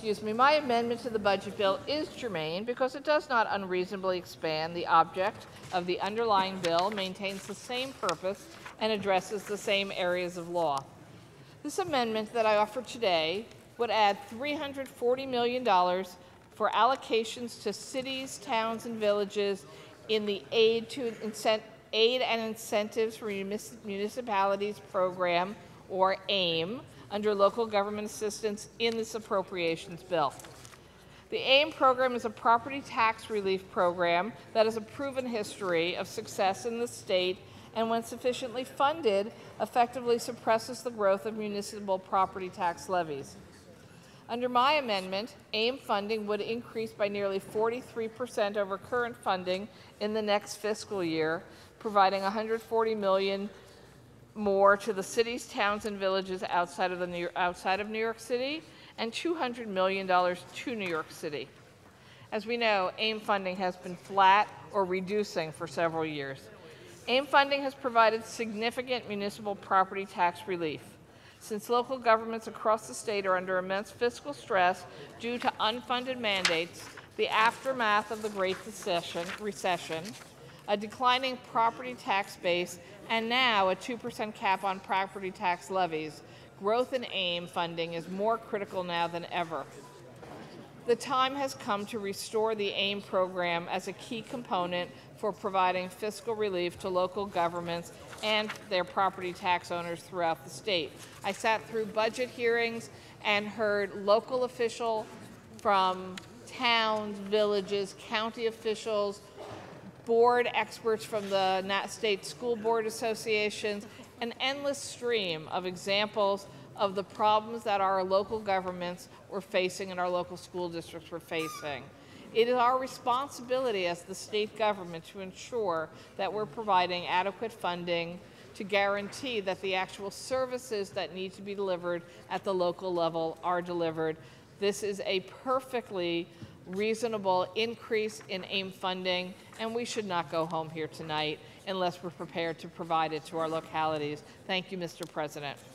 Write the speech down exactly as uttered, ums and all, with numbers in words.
excuse me, my amendment to the budget bill is germane because it does not unreasonably expand the object of the underlying bill, maintains the same purpose, and addresses the same areas of law. This amendment that I offer today would add three hundred forty million dollars for allocations to cities, towns, and villages in the Aid, to incent Aid and Incentives for Municipalities Program, or AIM, under local government assistance in this appropriations bill. The AIM program is a property tax relief program that has a proven history of success in the state, and when sufficiently funded, effectively suppresses the growth of municipal property tax levies. Under my amendment, AIM funding would increase by nearly forty-three percent over current funding in the next fiscal year, providing one hundred forty million dollars more to the cities, towns, and villages outside of, the New York, outside of New York City, and two hundred million dollars to New York City. As we know, AIM funding has been flat or reducing for several years. AIM funding has provided significant municipal property tax relief. Since local governments across the state are under immense fiscal stress due to unfunded mandates, the aftermath of the Great Recession, recession a declining property tax base, and now a two percent cap on property tax levies, growth in AIM funding is more critical now than ever. The time has come to restore the AIM program as a key component for providing fiscal relief to local governments and their property tax owners throughout the state. I sat through budget hearings and heard local officials from towns, villages, county officials, board experts from the state school board associations, an endless stream of examples of the problems that our local governments were facing and our local school districts were facing. It is our responsibility as the state government to ensure that we're providing adequate funding to guarantee that the actual services that need to be delivered at the local level are delivered. This is a perfectly reasonable increase in AIM funding, and we should not go home here tonight unless we're prepared to provide it to our localities. Thank you, Mister President.